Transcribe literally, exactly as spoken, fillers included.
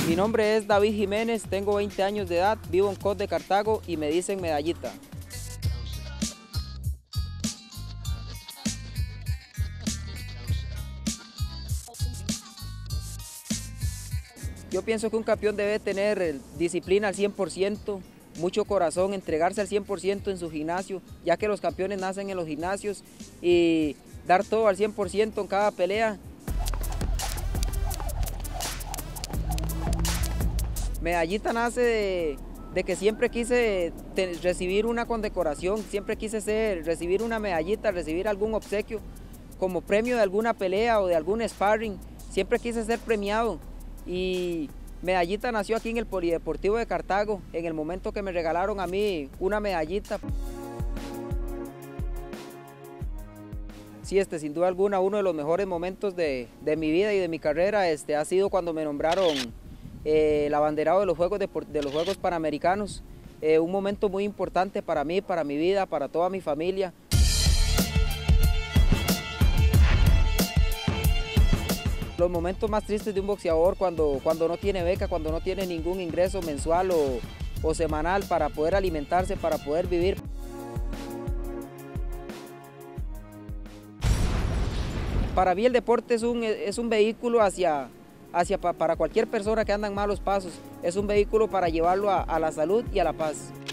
Mi nombre es David Jiménez, tengo veinte años de edad, vivo en Cot de Cartago y me dicen Medallita. Yo pienso que un campeón debe tener disciplina al cien por ciento, mucho corazón, entregarse al cien por ciento en su gimnasio, ya que los campeones nacen en los gimnasios, y dar todo al cien por ciento en cada pelea. Medallita nace de, de que siempre quise te, recibir una condecoración, siempre quise ser, recibir una medallita, recibir algún obsequio como premio de alguna pelea o de algún sparring. Siempre quise ser premiado y Medallita nació aquí en el Polideportivo de Cartago, en el momento que me regalaron a mí una medallita. Sí, este, sin duda alguna, uno de los mejores momentos de, de mi vida y de mi carrera este, ha sido cuando me nombraron Eh, el abanderado de los Juegos, de, de los Juegos Panamericanos, eh, un momento muy importante para mí, para mi vida, para toda mi familia. Los momentos más tristes de un boxeador cuando, cuando no tiene beca, cuando no tiene ningún ingreso mensual o, o semanal para poder alimentarse, para poder vivir. Para mí el deporte es un, es un vehículo hacia... Hacia, para cualquier persona que anda en malos pasos, es un vehículo para llevarlo a, a la salud y a la paz.